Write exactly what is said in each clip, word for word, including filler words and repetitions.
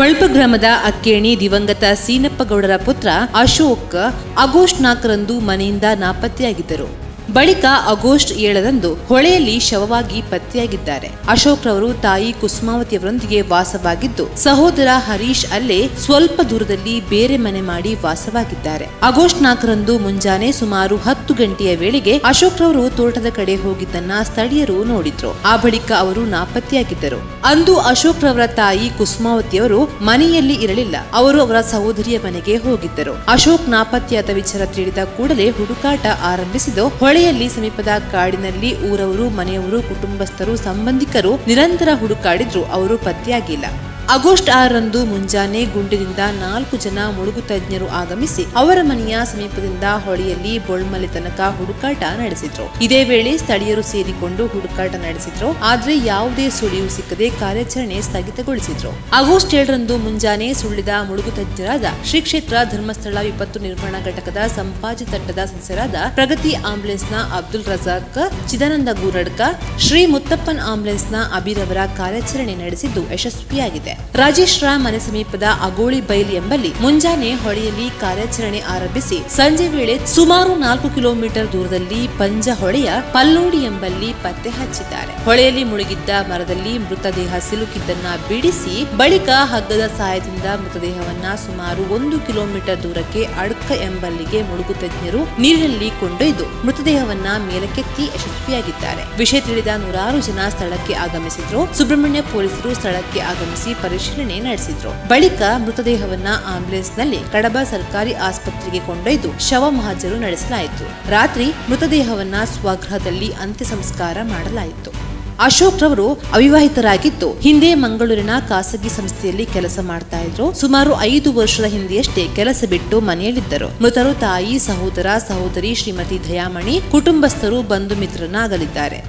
ಕಳ್ಪ ಗ್ರಾಮದ ಅಕ್ಕೇಣಿ ದಿವಂಗತ ಸೀನಪ್ಪಗೌಡರ ಪುತ್ರ ಅಶೋಕ್ ಆಗಸ್ಟ್ ನಾಲ್ಕರಂದು ಮನೆಯಿಂದ ನಾಪತ್ತೆಯಾಗಿದ್ದರು. ಬಳಿಕ ಆಗಸ್ಟ್ ಏಳರಂದು ಹೊಳೆಯಲ್ಲಿ ಶವವಾಗಿ ಪತ್ತೆಯಾಗಿದ್ದಾರೆ. ಅಶೋಕ್ ರವರು ತಾಯಿ ಕುಸುಮಾವತಿಯವರೊಂದಿಗೆ ವಾಸವಾಗಿದ್ದು, ಸಹೋದರ ಹರೀಶ್ ಅಲ್ಲೇ ಸ್ವಲ್ಪ ದೂರದಲ್ಲಿ ಬೇರೆ ಮನೆ ಮಾಡಿ ವಾಸವಾಗಿದ್ದಾರೆ. ಆಗಸ್ಟ್ ನಾಲ್ಕರಂದು ಮುಂಜಾನೆ ಸುಮಾರು ಹತ್ತು ಗಂಟೆಯ ವೇಳೆಗೆ ಅಶೋಕ್ ರವರು ತೋಟದ ಕಡೆ ಹೋಗಿದ್ದನ್ನ ಸ್ಥಳೀಯರು ನೋಡಿದ್ರು. ಆ ಬಳಿಕ ಅವರು ನಾಪತ್ತೆಯಾಗಿದ್ದರು. ಅಂದು ಅಶೋಕ್ ರವರ ತಾಯಿ ಕುಸುಮಾವತಿಯವರು ಮನೆಯಲ್ಲಿ ಇರಲಿಲ್ಲ. ಅವರು ಅವರ ಸಹೋದರಿಯ ಮನೆಗೆ ಹೋಗಿದ್ದರು. ಅಶೋಕ್ ನಾಪತ್ತೆಯಾದ ವಿಚಾರ ತಿಳಿದ ಕೂಡಲೇ ಹುಡುಕಾಟ ಆರಂಭಿಸಿದ್ದು, ಹೊಳೆಯಲ್ಲಿ ಸಮೀಪದ ಕಾಡಿನಲ್ಲಿ ಊರವರು, ಮನೆಯವರು, ಕುಟುಂಬಸ್ಥರು, ಸಂಬಂಧಿಕರು ನಿರಂತರ ಹುಡುಕಾಡಿದ್ರು. ಅವರು ಪತ್ತೆಯಾಗಿಲ್ಲ. ಆಗಸ್ಟ್ ಆರರಂದು ಮುಂಜಾನೆ ಗುಂಡಿನಿಂದ ನಾಲ್ಕು ಜನ ಮುಳುಗು ತಜ್ಞರು ಆಗಮಿಸಿ ಅವರ ಮನೆಯ ಸಮೀಪದಿಂದ ಹೊಳೆಯಲ್ಲಿ ಬೊಳ್ಮಲೆ ತನಕ ಹುಡುಕಾಟ ನಡೆಸಿದ್ರು. ಇದೇ ವೇಳೆ ಸ್ಥಳೀಯರು ಸೇರಿಕೊಂಡು ಹುಡುಕಾಟ ನಡೆಸಿದ್ರು. ಆದ್ರೆ ಯಾವುದೇ ಸುಳಿವು ಸಿಕ್ಕದೆ ಕಾರ್ಯಾಚರಣೆ ಸ್ಥಗಿತಗೊಳಿಸಿದ್ರು. ಆಗಸ್ಟ್ ಏಳರಂದು ಮುಂಜಾನೆ ಸುಳ್ಳಿದ ಮುಳುಗು ತಜ್ಞರಾದ ಶ್ರೀ ಕ್ಷೇತ್ರ ಧರ್ಮಸ್ಥಳ ವಿಪತ್ತು ನಿರ್ವಹಣಾ ಘಟಕದ ಸಂಪಾಜಿ ತಟ್ಟದ ಸದಸ್ಯರಾದ ಪ್ರಗತಿ ಆಂಬುಲೆನ್ಸ್ನ ಅಬ್ದುಲ್ ರಜಾಕ್, ಚಿದಾನಂದ ಗೂರಡ್ಕ, ಶ್ರೀ ಮುತ್ತಪ್ಪನ್ ಆಂಬುಲೆನ್ಸ್ನ ಅಬಿರವರ ಕಾರ್ಯಾಚರಣೆ ನಡೆಸಿದ್ದು ಯಶಸ್ವಿಯಾಗಿದೆ. ರಾಜೇಶ್ ರಾಮ್ ಮನೆ ಸಮೀಪದ ಅಗೋಳಿ ಬೈಲ್ ಎಂಬಲ್ಲಿ ಮುಂಜಾನೆ ಹೊಳೆಯಲ್ಲಿ ಕಾರ್ಯಾಚರಣೆ ಆರಂಭಿಸಿ ಸಂಜೆ ವೇಳೆ ಸುಮಾರು ನಾಲ್ಕು ಕಿಲೋಮೀಟರ್ ದೂರದಲ್ಲಿ ಪಂಜ ಹೊಳೆಯ ಪಲ್ಲೋಡಿ ಎಂಬಲ್ಲಿ ಪತ್ತೆ ಹಚ್ಚಿದ್ದಾರೆ. ಹೊಳೆಯಲ್ಲಿ ಮುಳುಗಿದ್ದ ಮರದಲ್ಲಿ ಮೃತದೇಹ ಸಿಲುಕಿದ್ದನ್ನ ಬಿಡಿಸಿ ಬಳಿಕ ಹಗ್ಗದ ಸಹಾಯದಿಂದ ಮೃತದೇಹವನ್ನ ಸುಮಾರು ಒಂದು ಕಿಲೋಮೀಟರ್ ದೂರಕ್ಕೆ ಅಡ್ಕ ಎಂಬಲ್ಲಿಗೆ ಮುಳುಗು ತಜ್ಞರು ನೀರಿನಲ್ಲಿ ಕೊಂಡೊಯ್ದು ಮೃತದೇಹವನ್ನ ಮೇಲಕ್ಕೆತ್ತಿ ಯಶಸ್ವಿಯಾಗಿದ್ದಾರೆ. ವಿಷಯ ತಿಳಿದ ನೂರಾರು ಜನ ಸ್ಥಳಕ್ಕೆ ಆಗಮಿಸಿದ್ರು. ಸುಬ್ರಹ್ಮಣ್ಯ ಪೊಲೀಸರು ಸ್ಥಳಕ್ಕೆ ಆಗಮಿಸಿ ಪರಿಶೀಲನೆ ನಡೆಸಿದ್ರು. ಬಳಿಕ ಮೃತದೇಹವನ್ನ ಆಂಬುಲೆನ್ಸ್ ನಲ್ಲಿ ಕಡಬ ಸರ್ಕಾರಿ ಆಸ್ಪತ್ರೆಗೆ ಕೊಂಡೊಯ್ದು ಶವ ಮಹಜರು ನಡೆಸಲಾಯಿತು. ರಾತ್ರಿ ಮೃತದೇಹವನ್ನ ಸ್ವಗೃಹದಲ್ಲಿ ಅಂತ್ಯ ಸಂಸ್ಕಾರ ಮಾಡಲಾಯಿತು. ಅಶೋಕ್ ರವರು ಅವಿವಾಹಿತರಾಗಿದ್ದು, ಹಿಂದೆ ಮಂಗಳೂರಿನ ಖಾಸಗಿ ಸಂಸ್ಥೆಯಲ್ಲಿ ಕೆಲಸ ಮಾಡ್ತಾ ಇದ್ರು. ಸುಮಾರು ಐದು ವರ್ಷದ ಹಿಂದೆಯಷ್ಟೇ ಕೆಲಸ ಬಿಟ್ಟು ಮನೆಯಲ್ಲಿದ್ದರು. ಮೃತರು ತಾಯಿ, ಸಹೋದರ, ಸಹೋದರಿ ಶ್ರೀಮತಿ ದಯಾಮಣಿ, ಕುಟುಂಬಸ್ಥರು, ಬಂಧು ಮಿತ್ರನಾಗಲಿದ್ದಾರೆ.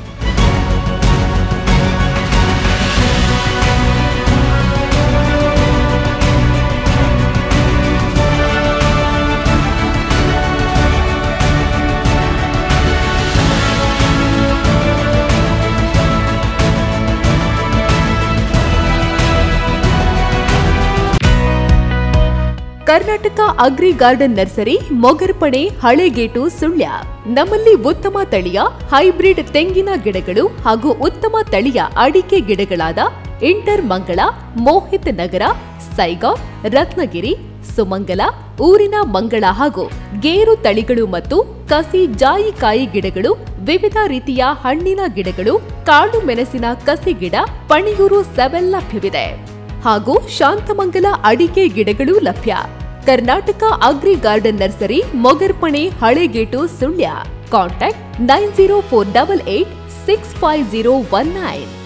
Karnataka agri garden nursery, Mogarpane, Halegetu, Sullia. ನಮ್ಮಲ್ಲಿ ಉತ್ತಮ ತಳಿಯ ಹೈಬ್ರಿಡ್ ತೆಂಗಿನ ಗಿಡಗಳು ಹಾಗೂ ಉತ್ತಮ ತಳಿಯ ಅಡಿಕೆ ಗಿಡಗಳಾದ ಇಂಟರ್ ಮಂಗಳ, ಮೋಹಿತ್ ನಗರ, ಸೈಗಾವ್, ರತ್ನಗಿರಿ, ಸುಮಂಗಲ, ಊರಿನ ಮಂಗಳ ಹಾಗೂ ಗೇರು ತಳಿಗಳು ಮತ್ತು ಕಸಿ ಜಾಯಿಕಾಯಿ ಗಿಡಗಳು, ವಿವಿಧ ರೀತಿಯ ಹಣ್ಣಿನ ಗಿಡಗಳು, ಕಾಳು ಮೆಣಸಿನ ಕಸಿ ಗಿಡ, ಪಣಿಯೂರು ಸೆವೆಲ್ ಲಭ್ಯವಿದೆ ಹಾಗೂ ಶಾಂತಮಂಗಲ ಅಡಿಕೆ ಗಿಡಗಳು ಲಭ್ಯ. Karnataka agri garden nursery, Mogarpane, Halegetu, Sullia. Contact nine zero four double eight six five zero one nine.